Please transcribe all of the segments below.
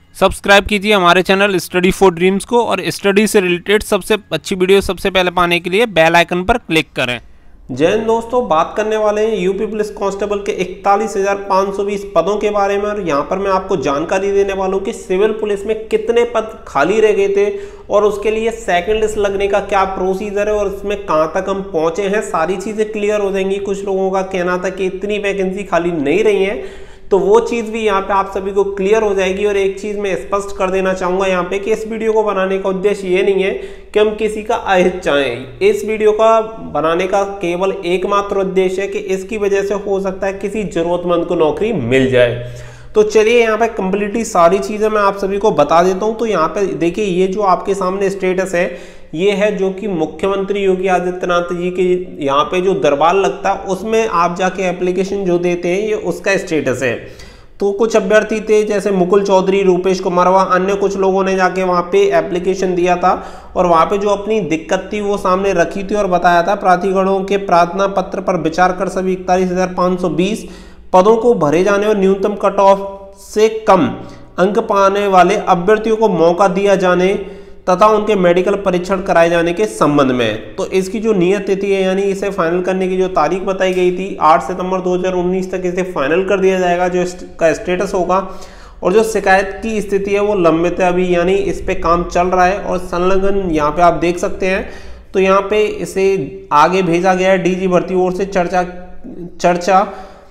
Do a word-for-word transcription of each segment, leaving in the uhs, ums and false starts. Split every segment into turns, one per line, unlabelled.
Subscribe कीजिए हमारे channel study for dreams को और स्टडी से रिलेटेड सबसे अच्छी वीडियो सबसे पहले पाने के लिए बेल आइकन पर क्लिक करें।
जय हिंद दोस्तों, बात करने वाले हैं यूपी पुलिस कांस्टेबल के इकतालीस हजार पाँच सौ बीस पदों के बारे में। और यहाँ पर मैं आपको जानकारी देने वाला हूँ कि सिविल पुलिस में कितने पद खाली रह गए थे और उसके लिए सेकंड लिस्ट लगने का क्या प्रोसीजर है और उसमें कहाँ तक हम पहुंचे हैं, सारी चीजें क्लियर हो जाएंगी। कुछ लोगों का कहना था कि इतनी वैकेंसी खाली नहीं रही है, तो वो चीज भी यहाँ पे आप सभी को क्लियर हो जाएगी। और एक चीज मैं स्पष्ट कर देना चाहूंगा यहाँ पे कि इस वीडियो को बनाने का उद्देश्य ये नहीं है कि हम किसी का अहित चाहें। इस वीडियो का बनाने का केवल एकमात्र उद्देश्य है कि इसकी वजह से हो सकता है किसी जरूरतमंद को नौकरी मिल जाए। तो चलिए यहाँ पे कंप्लीटली सारी चीजें मैं आप सभी को बता देता हूँ। तो यहाँ पे देखिए, ये जो आपके सामने स्टेटस है ये है जो कि मुख्यमंत्री योगी आदित्यनाथ जी के यहाँ पे जो दरबार लगता है उसमें आप जाके एप्लीकेशन जो देते हैं, ये उसका स्टेटस है। तो कुछ अभ्यर्थी थे जैसे मुकुल चौधरी, रूपेश कुमारवा, अन्य कुछ लोगों ने जाके वहाँ पे एप्लीकेशन दिया था और वहाँ पे जो अपनी दिक्कत थी वो सामने रखी थी और बताया था प्राधिकरणों के प्रार्थना पत्र पर विचार कर सभी इकतालीस हजार पाँच सौ बीस पदों को भरे जाने और न्यूनतम कट ऑफ से कम अंक पाने वाले अभ्यर्थियों को मौका दिया जाने तथा उनके मेडिकल परीक्षण कराए जाने के संबंध में। तो इसकी जो नियत तिथि है, यानी इसे फाइनल करने की जो तारीख बताई गई थी आठ सितंबर दो हज़ार उन्नीस तक इसे फाइनल कर दिया जाएगा, जो इसका स्टेटस होगा। और जो शिकायत की स्थिति है वो लंबित है अभी, यानी इस पे काम चल रहा है और संलग्न यहाँ पे आप देख सकते हैं। तो यहाँ पे इसे आगे भेजा गया है डीजी भर्ती ओर से चर्चा चर्चा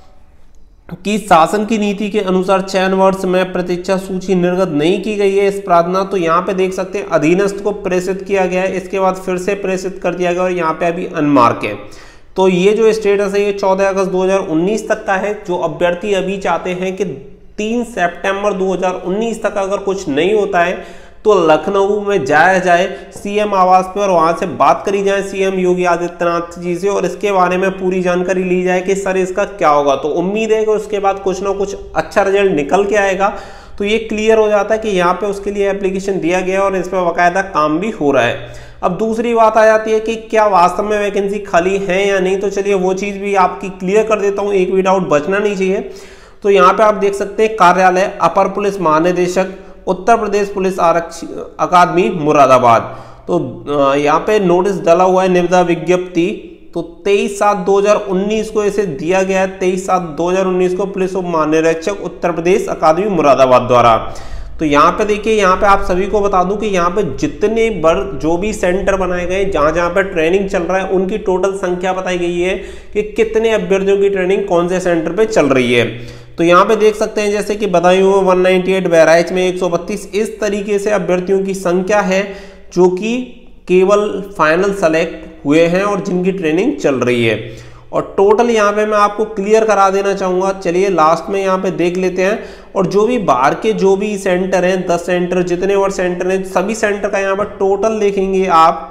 कि शासन की नीति के अनुसार चयन वर्ष में प्रतीक्षा सूची निर्गत नहीं की गई है इस प्रार्थना। तो यहाँ पे देख सकते हैं अधीनस्थ को प्रेषित किया गया है, इसके बाद फिर से प्रेषित कर दिया गया और यहाँ पे अभी अनमार्क है। तो ये जो स्टेटस है ये चौदह अगस्त दो हज़ार उन्नीस तक का है। जो अभ्यर्थी अभी चाहते हैं कि तीन सितंबर दो हज़ार उन्नीस तक अगर कुछ नहीं होता है तो लखनऊ में जाया जाए सीएम आवास पे और वहां से बात करी जाए सीएम योगी आदित्यनाथ जी से और इसके बारे में पूरी जानकारी ली जाए कि सर इसका क्या होगा। तो उम्मीद है कि उसके बाद कुछ ना कुछ अच्छा रिजल्ट निकल के आएगा। तो ये क्लियर हो जाता है कि यहाँ पे उसके लिए एप्लीकेशन दिया गया और इस पर बाकायदा काम भी हो रहा है। अब दूसरी बात आ जाती है कि क्या वास्तव में वैकेंसी खाली है या नहीं। तो चलिए वो चीज भी आपकी क्लियर कर देता हूँ, एक भी डाउट बचना नहीं चाहिए। तो यहाँ पे आप देख सकते हैं कार्यालय अपर पुलिस महानिदेशक उत्तर प्रदेश पुलिस आरक्षी अकादमी मुरादाबाद। तो यहाँ पे नोटिस डाला हुआ है निविदा विज्ञप्ति। तो तेईस सात दो हज़ार उन्नीस को इसे दिया गया है, तेईस सात दो हज़ार उन्नीस को पुलिस उप महानिरीक्षक उत्तर प्रदेश अकादमी मुरादाबाद द्वारा। तो यहाँ पे देखिए, यहाँ पे आप सभी को बता दूं कि यहाँ पे जितने बड़ जो भी सेंटर बनाए गए जहां जहां पे ट्रेनिंग चल रहा है उनकी टोटल संख्या बताई गई है कि कितने अभ्यर्थियों की ट्रेनिंग कौन से सेंटर पे चल रही है। तो यहाँ पे देख सकते हैं जैसे कि बदायूं में एक सौ अट्ठानवे, बहराइच में एक सौ बत्तीस, इस तरीके से अभ्यर्थियों की संख्या है जो कि केवल फाइनल सेलेक्ट हुए हैं और जिनकी ट्रेनिंग चल रही है। और टोटल यहाँ पे मैं आपको क्लियर करा देना चाहूंगा। चलिए लास्ट में यहाँ पे देख लेते हैं और जो भी बाहर के जो भी सेंटर हैं, दस सेंटर जितने और सेंटर हैं, सभी सेंटर का यहाँ पर टोटल देखेंगे आप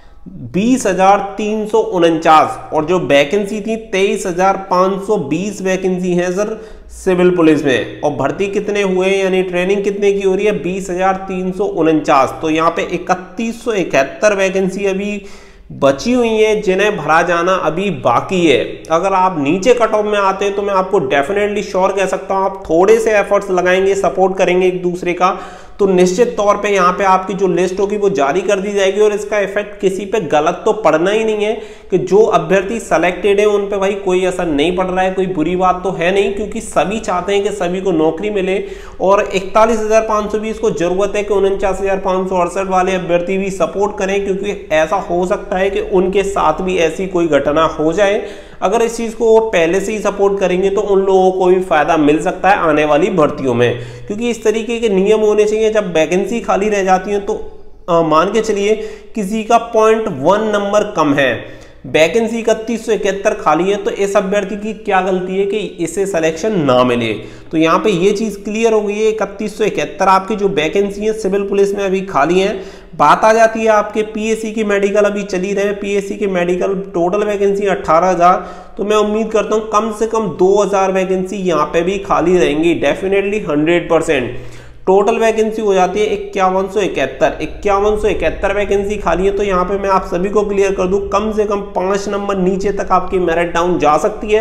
बीस हजार तीन सौ उनचास और जो वैकेंसी थी तेईस हजार पाँच सौ बीस वैकेंसी है सर सिविल पुलिस में। और भर्ती कितने हुए यानी ट्रेनिंग कितने की हो रही है, बीस हजार तीन सौ उनचास। तो यहाँ पे इकतीस सौ इकहत्तर वैकेंसी अभी बची हुई है जिन्हें भरा जाना अभी बाकी है। अगर आप नीचे कट ऑफ में आते हैं तो मैं आपको डेफिनेटली श्योर कह सकता हूं आप थोड़े से एफर्ट्स लगाएंगे, सपोर्ट करेंगे एक दूसरे का, तो निश्चित तौर पे यहाँ पे आपकी जो लिस्ट होगी वो जारी कर दी जाएगी। और इसका इफेक्ट किसी पे गलत तो पड़ना ही नहीं है कि जो अभ्यर्थी सेलेक्टेड है उन पे भाई कोई असर नहीं पड़ रहा है, कोई बुरी बात तो है नहीं, क्योंकि सभी चाहते हैं कि सभी को नौकरी मिले। और इकतालीस हजार पाँच सौ बीस को जरूरत है कि उनचास हजार पाँच सौ अड़सठ वाले अभ्यर्थी भी सपोर्ट करें, क्योंकि ऐसा हो सकता है कि उनके साथ भी ऐसी कोई घटना हो जाए। अगर इस चीज को वो पहले से ही सपोर्ट करेंगे तो उन लोगों को भी फायदा मिल सकता है आने वाली भर्तियों में, क्योंकि इस तरीके के नियम होने चाहिए। जब वैकेंसी खाली रह जाती है तो आ, मान के चलिए किसी का पॉइंट वन नंबर कम है, वैकेंसी इकतीस सौ इकहत्तर खाली है, तो इस अभ्यर्थी की क्या गलती है कि इसे सिलेक्शन ना मिले। तो यहाँ पे ये चीज क्लियर हो गई है। इकतीस सौ इकहत्तर आपकी जो वैकेंसी है सिविल पुलिस में अभी खाली है। बात आ जाती है आपके पीएससी की मेडिकल अभी चली रहे हैं, पीएससी की मेडिकल टोटल वैकेंसी अठारह हजार। तो मैं उम्मीद करता हूँ कम से कम दो हजार वैकेंसी यहाँ पे भी खाली रहेंगी, definitely hundred percent. Total vacancy हो जाती है इक्यावन सौ इकहत्तर इक्यावन सौ इकहत्तर वैकेंसी खाली है। तो यहाँ पे मैं आप सभी को क्लियर कर दूं कम से कम पांच नंबर नीचे तक आपकी मेरिट डाउन जा सकती है,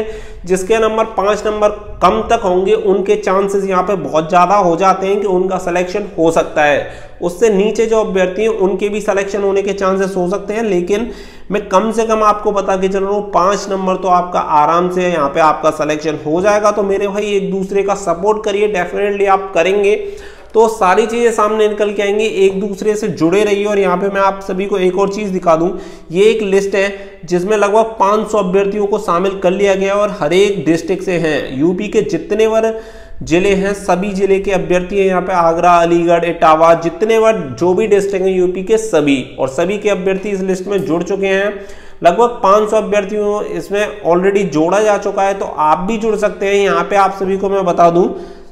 जिसके नंबर पाँच नंबर कम तक होंगे उनके चांसेस यहाँ पे बहुत ज़्यादा हो जाते हैं कि उनका सिलेक्शन हो सकता है। उससे नीचे जो अभ्यर्थी हैं उनके भी सिलेक्शन होने के चांसेस हो सकते हैं, लेकिन मैं कम से कम आपको बता के चल रहा हूँ पाँच नंबर तो आपका आराम से यहाँ पे आपका सिलेक्शन हो जाएगा। तो मेरे भाई एक दूसरे का सपोर्ट करिए, डेफिनेटली आप करेंगे तो सारी चीज़ें सामने निकल के आएंगी। एक दूसरे से जुड़े रहिए। और यहाँ पे मैं आप सभी को एक और चीज़ दिखा दूँ, ये एक लिस्ट है जिसमें लगभग पाँच सौ अभ्यर्थियों को शामिल कर लिया गया और हर एक डिस्ट्रिक्ट से हैं। यूपी के जितने बार जिले हैं सभी जिले के अभ्यर्थी हैं यहाँ पे, आगरा, अलीगढ़, इटावा, जितने बार जो भी डिस्ट्रिक्ट हैं यूपी के सभी, और सभी के अभ्यर्थी इस लिस्ट में जुड़ चुके हैं। लगभग पाँच सौ अभ्यर्थियों इसमें ऑलरेडी जोड़ा जा चुका है, तो आप भी जुड़ सकते हैं। यहाँ पे आप सभी को मैं बता दूं,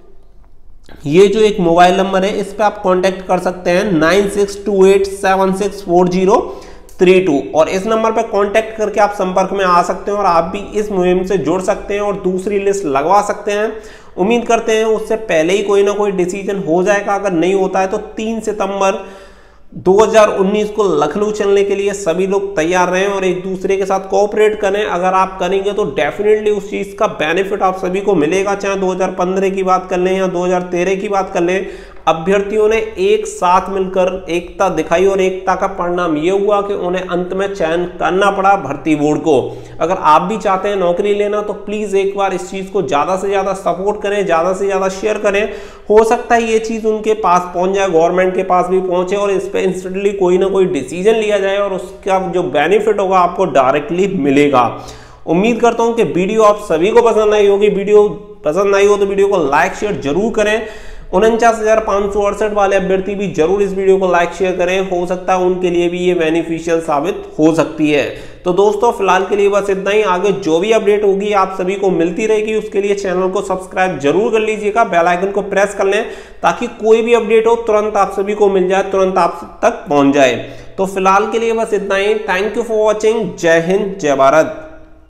ये जो एक मोबाइल नंबर है इस पे आप कांटेक्ट कर सकते हैं nine six two eight seven six four zero three two, और इस नंबर पे कांटेक्ट करके आप संपर्क में आ सकते हैं और आप भी इस मुहिम से जुड़ सकते हैं और दूसरी लिस्ट लगवा सकते हैं। उम्मीद करते हैं उससे पहले ही कोई ना कोई डिसीजन हो जाएगा। अगर नहीं होता है तो तीन सितंबर दो हज़ार उन्नीस को लखनऊ चलने के लिए सभी लोग तैयार रहें और एक दूसरे के साथ कोऑपरेट करें। अगर आप करेंगे तो डेफिनेटली उस चीज़ का बेनिफिट आप सभी को मिलेगा। चाहे दो हज़ार पंद्रह की बात कर लें या दो हज़ार तेरह की बात कर लें, अभ्यर्थियों ने एक साथ मिलकर एकता दिखाई और एकता का परिणाम ये हुआ कि उन्हें अंत में चयन करना पड़ा भर्ती बोर्ड को। अगर आप भी चाहते हैं नौकरी लेना तो प्लीज़ एक बार इस चीज़ को ज़्यादा से ज़्यादा सपोर्ट करें, ज़्यादा से ज़्यादा शेयर करें। हो सकता है ये चीज़ उनके पास पहुंच जाए, गवर्नमेंट के पास भी पहुंचे और इस पर इंस्टेंटली कोई ना कोई डिसीजन लिया जाए और उसका जो बेनिफिट होगा आपको डायरेक्टली मिलेगा। उम्मीद करता हूं कि वीडियो आप सभी को पसंद आई होगी। वीडियो पसंद आई हो तो वीडियो को लाइक शेयर जरूर करें। उनचास हजार पाँच सौ अड़सठ वाले अभ्यर्थी भी जरूर इस वीडियो को लाइक शेयर करें, हो सकता है उनके लिए भी ये बेनिफिशियल साबित हो सकती है। तो दोस्तों फिलहाल के लिए बस इतना ही। आगे जो भी अपडेट होगी आप सभी को मिलती रहेगी, उसके लिए चैनल को सब्सक्राइब जरूर कर लीजिएगा, बेल आइकन को प्रेस कर लें ताकि कोई भी अपडेट हो तुरंत आप सभी को मिल जाए, तुरंत आप तक पहुंच जाए। तो फिलहाल के लिए बस इतना ही। Thank you for watching. जय हिंद, जय भारत।